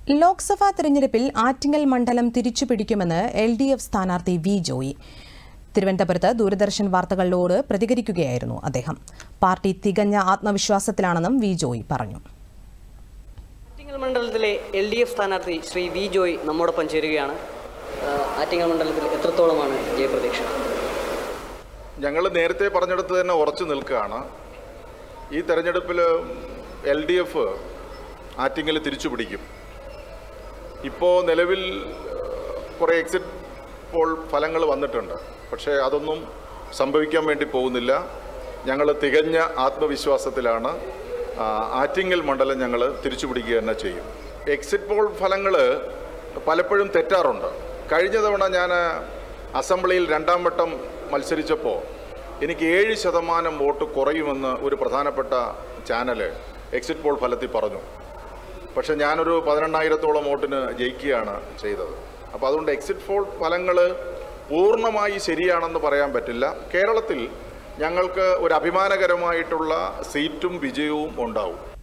ലോക്സഭാ തെരഞ്ഞെടുപ്പിൽ ആറ്റിങ്ങൽ മണ്ഡലം തിരിച്ചുപിടിക്കുമെന്ന് LDF സ്ഥാനാർത്ഥി വി ജോയി. തിരുവനന്തപുരത്ത് ദൂരദർശൻ വാർത്തകളോട് പ്രതികരിക്കുകയായിരുന്നു അദ്ദേഹം. പാർട്ടി തികഞ്ഞ ആത്മവിശ്വാസത്തിലാണെന്നും വി ജോയി പറഞ്ഞു. ആറ്റിങ്ങൽ മണ്ഡലത്തിലെ LDF സ്ഥാനാർത്ഥി ശ്രീ വി ജോയി നമ്മോടൊപ്പം ചേരുകയാണ്. ആറ്റിങ്ങൽ മണ്ഡലത്തിൽ എത്രത്തോളമാണ് ജയപ്രതീക്ഷ? ഞങ്ങൾ നേരത്തെ പറഞ്ഞിടത്ത് തന്നെ ഉറച്ചു നിൽക്കുകയാണ്. ഈ തെരഞ്ഞെടുപ്പിൽ LDF ആറ്റിങ്ങൽ തിരിച്ചുപിടിക്കും. ഇപ്പോൾ നിലവിൽ കുറേ എക്സിറ്റ് പോൾ ഫലങ്ങൾ വന്നിട്ടുണ്ട്. പക്ഷേ അതൊന്നും സംഭവിക്കാൻ വേണ്ടി പോകുന്നില്ല. ഞങ്ങൾ തികഞ്ഞ ആത്മവിശ്വാസത്തിലാണ്. ആറ്റിങ്ങൽ മണ്ഡലം ഞങ്ങൾ തിരിച്ചുപിടിക്കുക തന്നെ ചെയ്യും. എക്സിറ്റ് പോൾ ഫലങ്ങൾ പലപ്പോഴും തെറ്റാറുണ്ട്. കഴിഞ്ഞ തവണ ഞാൻ അസംബ്ലിയിൽ 2ാം വട്ടം മത്സരിച്ചപ്പോൾ എനിക്ക് 7% വോട്ട് കുറയുമെന്ന് ഒരു പ്രധാനപ്പെട്ട ചാനൽ എക്സിറ്റ് പോൾ ഫലത്തിൽ പറഞ്ഞു. പക്ഷേ ഞാനൊരു 12,000-ഓളം വോട്ടിന് ജയിക്കുകയാണ് ചെയ്തത്. അപ്പോൾ അതുകൊണ്ട് എക്സിറ്റ് പോൾ ഫലങ്ങൾ പൂർണ്ണമായി ശരിയാണെന്ന് പറയാൻ പറ്റില്ല. കേരളത്തിൽ ഞങ്ങൾക്ക് ഒരു അഭിമാനകരമായിട്ടുള്ള സീറ്റും വിജയവും ഉണ്ടാവും.